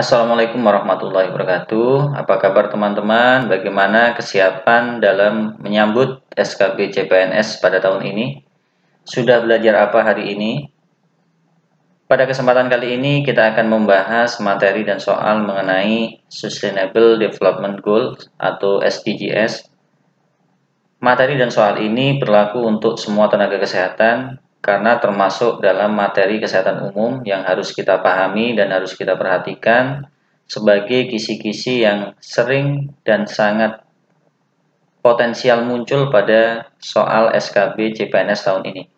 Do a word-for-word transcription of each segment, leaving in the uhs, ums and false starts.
Assalamualaikum warahmatullahi wabarakatuh. Apa kabar teman-teman? Bagaimana kesiapan dalam menyambut S K B C P N S pada tahun ini? Sudah belajar apa hari ini? Pada kesempatan kali ini kita akan membahas materi dan soal mengenai Sustainable Development Goals atau S D Gs. Materi dan soal ini berlaku untuk semua tenaga kesehatan karena termasuk dalam materi kesehatan umum yang harus kita pahami dan harus kita perhatikan sebagai kisi-kisi yang sering dan sangat potensial muncul pada soal S K B C P N S tahun ini.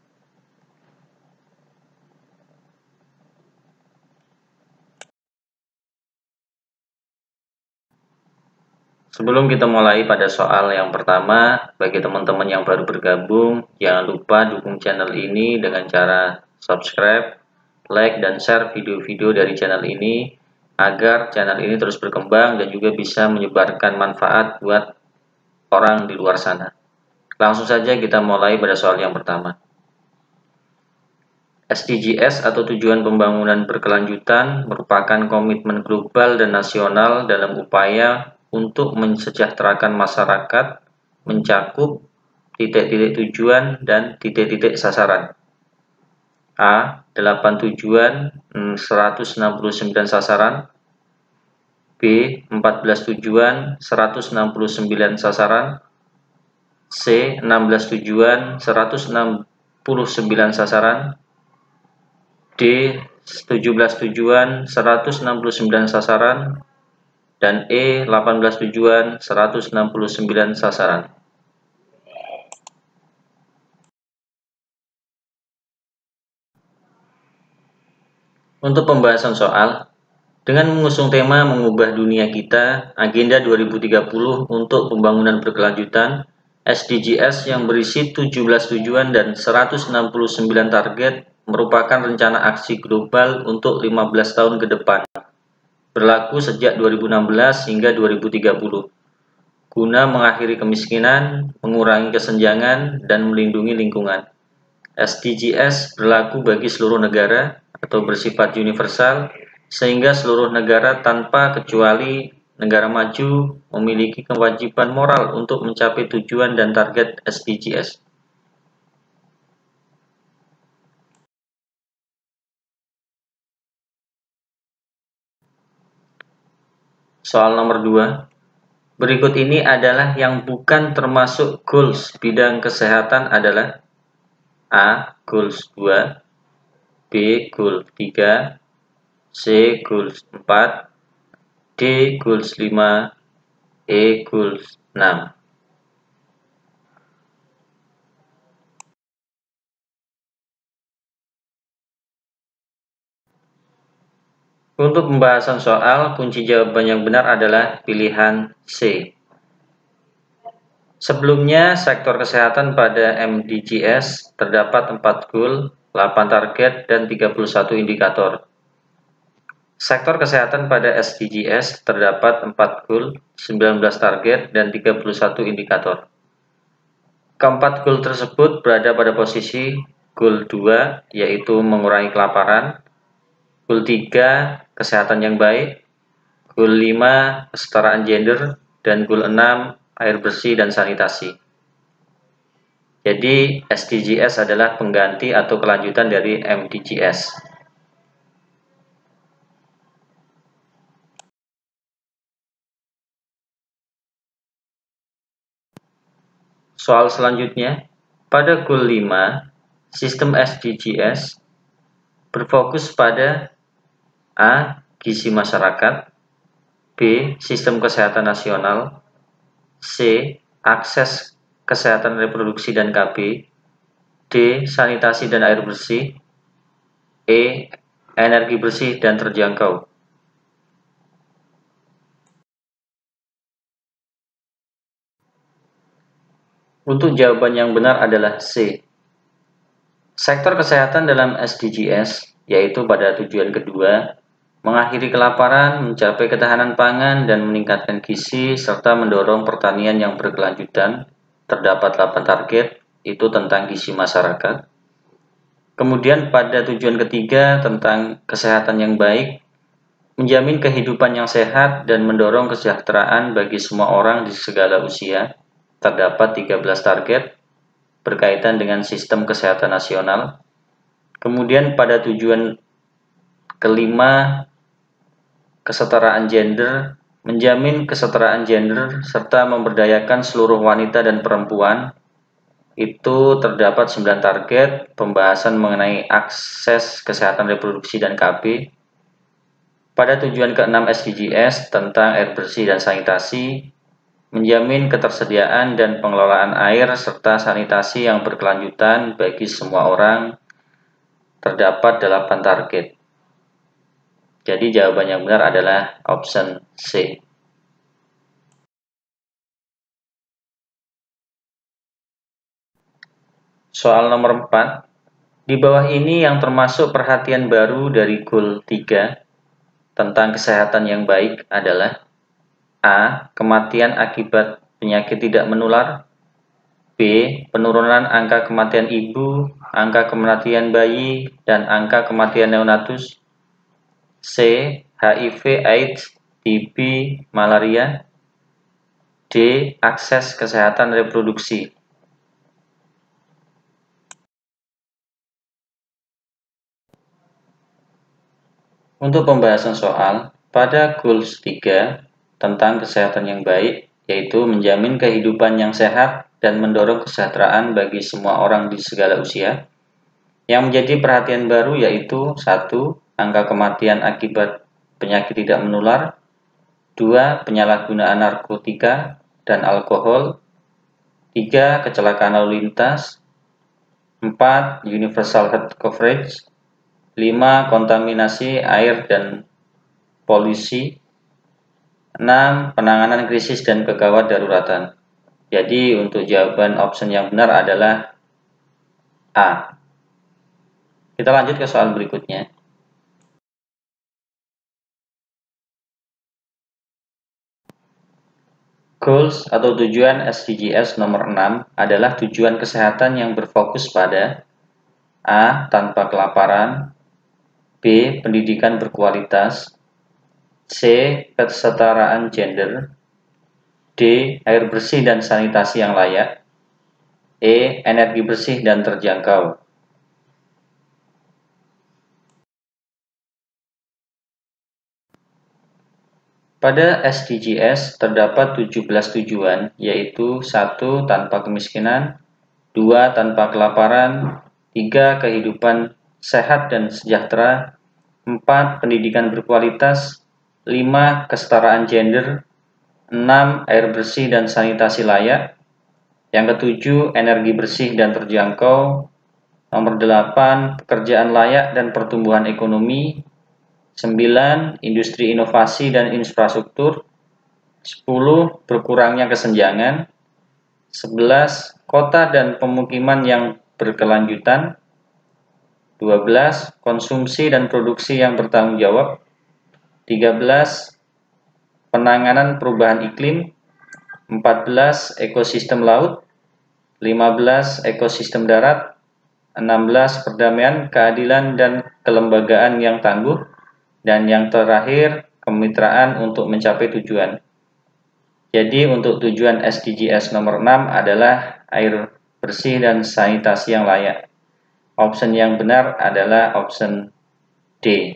Sebelum kita mulai pada soal yang pertama, bagi teman-teman yang baru bergabung, jangan lupa dukung channel ini dengan cara subscribe, like, dan share video-video dari channel ini agar channel ini terus berkembang dan juga bisa menyebarkan manfaat buat orang di luar sana. Langsung saja kita mulai pada soal yang pertama. S D Gs atau Tujuan Pembangunan Berkelanjutan merupakan komitmen global dan nasional dalam upaya untuk mensejahterakan masyarakat, mencakup titik-titik tujuan dan titik-titik sasaran. A. delapan tujuan, seratus enam puluh sembilan sasaran. B. empat belas tujuan, seratus enam puluh sembilan sasaran. C. enam belas tujuan, seratus enam puluh sembilan sasaran. D. tujuh belas tujuan, seratus enam puluh sembilan sasaran. Dan E. delapan belas tujuan, seratus enam puluh sembilan sasaran. Untuk pembahasan soal, dengan mengusung tema mengubah dunia kita, Agenda dua ribu tiga puluh untuk Pembangunan Berkelanjutan, S D Gs yang berisi tujuh belas tujuan dan seratus enam puluh sembilan target merupakan rencana aksi global untuk lima belas tahun ke depan, berlaku sejak dua ribu enam belas hingga dua ribu tiga puluh, guna mengakhiri kemiskinan, mengurangi kesenjangan, dan melindungi lingkungan. S D Gs berlaku bagi seluruh negara atau bersifat universal, sehingga seluruh negara tanpa kecuali negara maju memiliki kewajiban moral untuk mencapai tujuan dan target S D Gs. Soal nomor dua. Berikut ini adalah yang bukan termasuk goals bidang kesehatan adalah A. Goals dua, B. Goals tiga, C. Goals empat, D. Goals lima, E. Goals enam. Untuk pembahasan soal, kunci jawaban yang benar adalah pilihan C. Sebelumnya, sektor kesehatan pada M D Gs terdapat empat goal, delapan target, dan tiga puluh satu indikator. Sektor kesehatan pada S D Gs terdapat empat goal, sembilan belas target, dan tiga puluh satu indikator. Keempat goal tersebut berada pada posisi goal dua, yaitu mengurangi kelaparan, goal tiga, kesehatan yang baik, goal lima, kesetaraan gender, dan goal enam, air bersih dan sanitasi. Jadi S D Gs adalah pengganti atau kelanjutan dari M D Gs. Soal selanjutnya, pada goal lima, sistem S D Gs berfokus pada A. Gizi masyarakat, B. Sistem kesehatan nasional, C. Akses kesehatan reproduksi dan K B, D. Sanitasi dan air bersih, E. Energi bersih dan terjangkau. Untuk jawaban yang benar adalah C. Sektor kesehatan dalam S D Gs, yaitu pada tujuan kedua, mengakhiri kelaparan, mencapai ketahanan pangan, dan meningkatkan gizi, serta mendorong pertanian yang berkelanjutan. Terdapat delapan target, itu tentang gizi masyarakat. Kemudian pada tujuan ketiga tentang kesehatan yang baik, menjamin kehidupan yang sehat dan mendorong kesejahteraan bagi semua orang di segala usia. Terdapat tiga belas target berkaitan dengan sistem kesehatan nasional. Kemudian pada tujuan kelima, kesetaraan gender, menjamin kesetaraan gender serta memberdayakan seluruh wanita dan perempuan. Itu terdapat sembilan target pembahasan mengenai akses kesehatan reproduksi dan K B. Pada tujuan keenam S D G S tentang air bersih dan sanitasi, menjamin ketersediaan dan pengelolaan air serta sanitasi yang berkelanjutan bagi semua orang. Terdapat delapan target. Jadi jawaban yang benar adalah option C. Soal nomor empat. Di bawah ini yang termasuk perhatian baru dari goal tiga tentang kesehatan yang baik adalah A. Kematian akibat penyakit tidak menular. B. Penurunan angka kematian ibu, angka kematian bayi, dan angka kematian neonatus. C. H I V AIDS, T B, malaria. D. Akses kesehatan reproduksi. Untuk pembahasan soal, pada goals tiga tentang kesehatan yang baik, yaitu menjamin kehidupan yang sehat dan mendorong kesejahteraan bagi semua orang di segala usia. Yang menjadi perhatian baru yaitu satu. Angka kematian akibat penyakit tidak menular. Dua. Penyalahgunaan narkotika dan alkohol. Tiga. Kecelakaan lalu lintas. Empat. Universal health coverage. Lima. Kontaminasi air dan polusi. Enam. Penanganan krisis dan kegawat daruratan. Jadi untuk jawaban option yang benar adalah A. Kita lanjut ke soal berikutnya. Goals atau tujuan S D G S nomor enam adalah tujuan kesehatan yang berfokus pada A. Tanpa kelaparan. B. Pendidikan berkualitas. C. Kesetaraan gender. D. Air bersih dan sanitasi yang layak. E. Energi bersih dan terjangkau. Pada S D G S terdapat tujuh belas tujuan, yaitu satu. Tanpa kemiskinan. Dua. Tanpa kelaparan. Tiga. Kehidupan sehat dan sejahtera. Empat. Pendidikan berkualitas. Lima. Kesetaraan gender. Enam. Air bersih dan sanitasi layak. Yang ketujuh. Energi bersih dan terjangkau. Nomor delapan. Pekerjaan layak dan pertumbuhan ekonomi. Sembilan. Industri inovasi dan infrastruktur. Sepuluh. Berkurangnya kesenjangan. Sebelas. Kota dan pemukiman yang berkelanjutan. Dua belas. Konsumsi dan produksi yang bertanggung jawab. Tiga belas. Penanganan perubahan iklim. Empat belas. Ekosistem laut. Lima belas. Ekosistem darat. Enam belas. Perdamaian, keadilan, dan kelembagaan yang tangguh. Dan yang terakhir, kemitraan untuk mencapai tujuan. Jadi untuk tujuan S D G S nomor enam adalah air bersih dan sanitasi yang layak. Option yang benar adalah option D.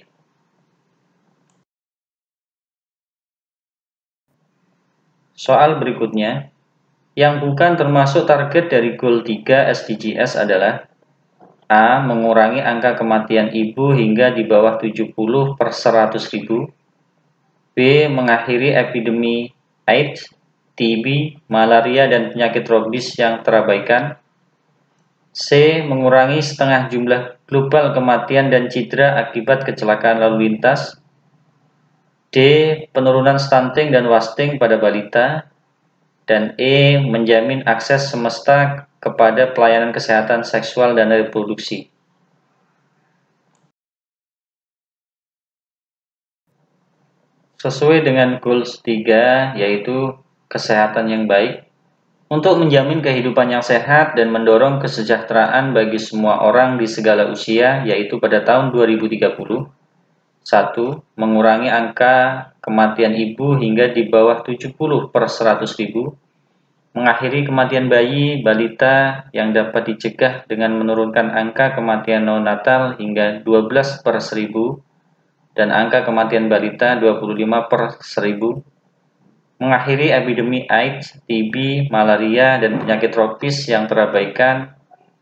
Soal berikutnya, yang bukan termasuk target dari goal tiga S D G S adalah A. Mengurangi angka kematian ibu hingga di bawah tujuh puluh per seratus ribu. B. Mengakhiri epidemi AIDS, T B, malaria, dan penyakit tropis yang terabaikan. C. Mengurangi setengah jumlah global kematian dan cedera akibat kecelakaan lalu lintas. D. Penurunan stunting dan wasting pada balita. Dan E. Menjamin akses semesta kepada pelayanan kesehatan seksual dan reproduksi. Sesuai dengan goals tiga, yaitu kesehatan yang baik, untuk menjamin kehidupan yang sehat dan mendorong kesejahteraan bagi semua orang di segala usia, yaitu pada tahun dua ribu tiga puluh, Satu, mengurangi angka kematian ibu hingga di bawah tujuh puluh per seratus ribu, mengakhiri kematian bayi, balita yang dapat dicegah dengan menurunkan angka kematian neonatal hingga dua belas per seribu, dan angka kematian balita dua puluh lima per seribu, mengakhiri epidemi AIDS, T B, malaria, dan penyakit tropis yang terabaikan,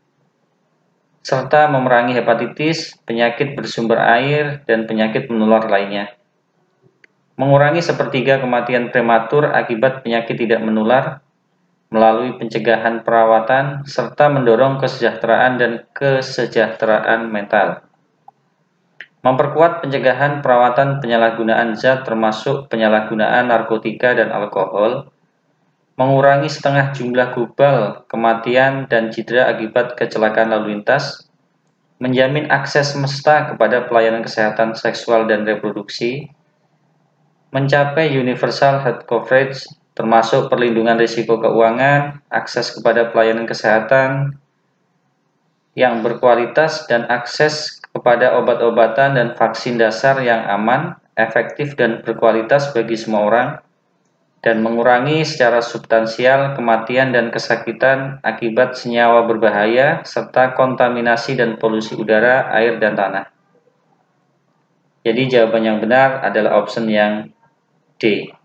serta memerangi hepatitis, penyakit bersumber air, dan penyakit menular lainnya. Mengurangi sepertiga kematian prematur akibat penyakit tidak menular melalui pencegahan perawatan, serta mendorong kesejahteraan dan kesejahteraan mental. Memperkuat pencegahan perawatan penyalahgunaan zat termasuk penyalahgunaan narkotika dan alkohol, mengurangi setengah jumlah global kematian dan cedera akibat kecelakaan lalu lintas, menjamin akses semesta kepada pelayanan kesehatan seksual dan reproduksi, mencapai universal health coverage termasuk perlindungan risiko keuangan, akses kepada pelayanan kesehatan yang berkualitas, dan akses kepada obat-obatan dan vaksin dasar yang aman, efektif, dan berkualitas bagi semua orang, dan mengurangi secara substansial kematian dan kesakitan akibat senyawa berbahaya serta kontaminasi dan polusi udara, air, dan tanah. Jadi jawaban yang benar adalah option yang D.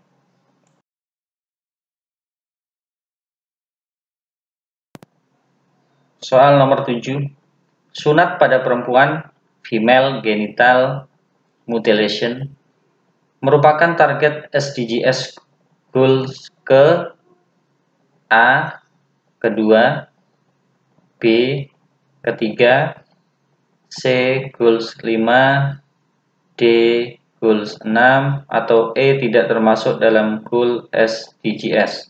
Soal nomor tujuh. Sunat pada perempuan, female genital mutilation, merupakan target S D G S Goals ke A. Kedua, B. Ketiga, C. Goals lima, D. Goals enam, atau E. Tidak termasuk dalam goal S D G S.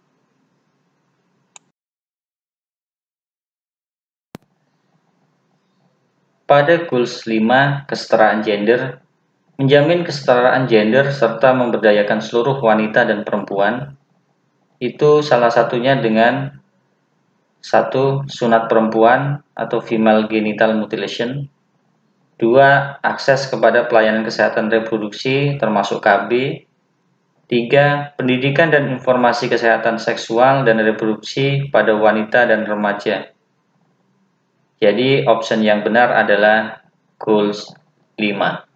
Pada Goals lima, kesetaraan gender, menjamin kesetaraan gender serta memberdayakan seluruh wanita dan perempuan, itu salah satunya dengan satu. Sunat perempuan atau female genital mutilation. Dua. Akses kepada pelayanan kesehatan reproduksi termasuk K B. Tiga. Pendidikan dan informasi kesehatan seksual dan reproduksi pada wanita dan remaja. Jadi option yang benar adalah Goals lima.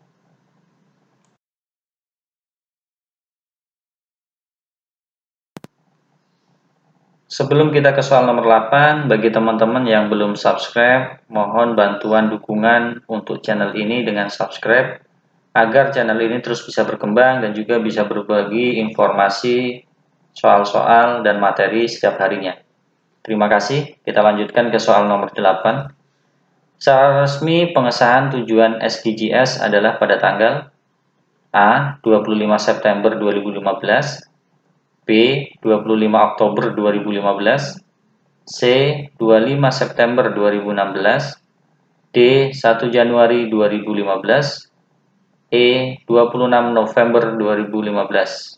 Sebelum kita ke soal nomor delapan, bagi teman-teman yang belum subscribe, mohon bantuan dukungan untuk channel ini dengan subscribe, agar channel ini terus bisa berkembang dan juga bisa berbagi informasi, soal-soal, dan materi setiap harinya. Terima kasih, kita lanjutkan ke soal nomor delapan. Secara resmi, pengesahan tujuan S D G S adalah pada tanggal A. dua puluh lima September dua ribu lima belas, B. dua puluh lima Oktober dua ribu lima belas, C. dua puluh lima September dua ribu enam belas, D. satu Januari dua ribu lima belas, E. dua puluh enam November dua ribu lima belas.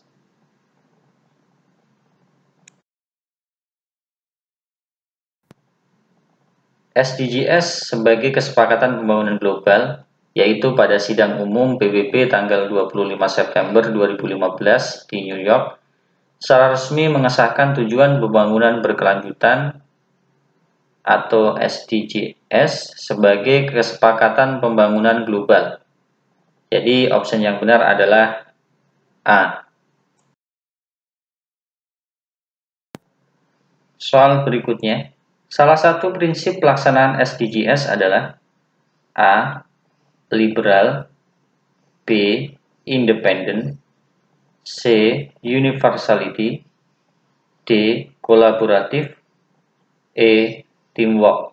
S D G S sebagai kesepakatan pembangunan global, yaitu pada sidang umum P B B tanggal dua puluh lima September dua ribu lima belas di New York, secara resmi mengesahkan tujuan pembangunan berkelanjutan atau S D G S sebagai kesepakatan pembangunan global. Jadi option yang benar adalah A. Soal berikutnya, salah satu prinsip pelaksanaan S D G S adalah A. Liberal, B. Independent, C. Universality, D. Kolaboratif, E. Teamwork.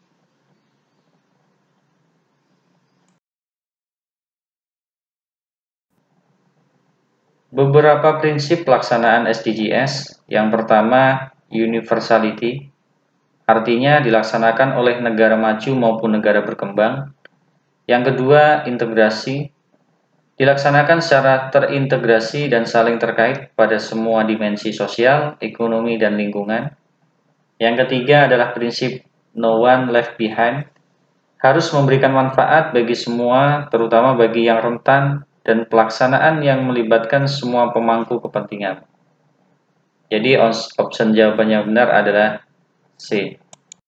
Beberapa prinsip pelaksanaan S D G S. Yang pertama, universality, artinya dilaksanakan oleh negara maju maupun negara berkembang. Yang kedua, integrasi, dilaksanakan secara terintegrasi dan saling terkait pada semua dimensi sosial, ekonomi, dan lingkungan. Yang ketiga adalah prinsip no one left behind, harus memberikan manfaat bagi semua, terutama bagi yang rentan, dan pelaksanaan yang melibatkan semua pemangku kepentingan. Jadi option jawaban yang benar adalah C.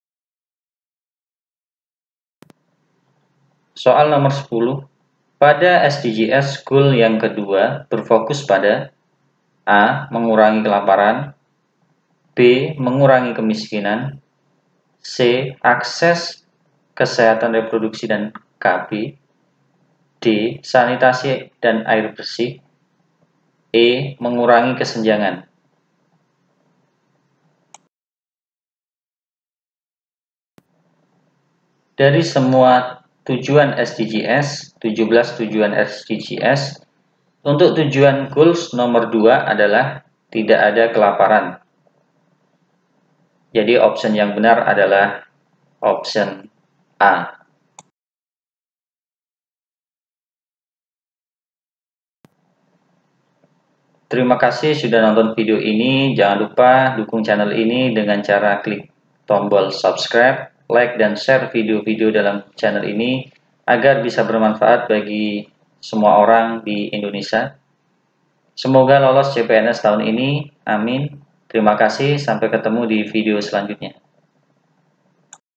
Soal nomor sepuluh. Pada S D Gs goal yang kedua berfokus pada A. Mengurangi kelaparan, B. Mengurangi kemiskinan, C. Akses kesehatan reproduksi dan K B, D. Sanitasi dan air bersih, E. Mengurangi kesenjangan. Dari semua tujuan S D Gs, tujuh belas tujuan S D Gs, untuk tujuan goals nomor dua adalah tidak ada kelaparan. Jadi option yang benar adalah option A. Terima kasih sudah nonton video ini. Jangan lupa dukung channel ini dengan cara klik tombol subscribe, like, dan share video-video dalam channel ini agar bisa bermanfaat bagi semua orang di Indonesia. Semoga lolos C P N S tahun ini. Amin. Terima kasih. Sampai ketemu di video selanjutnya.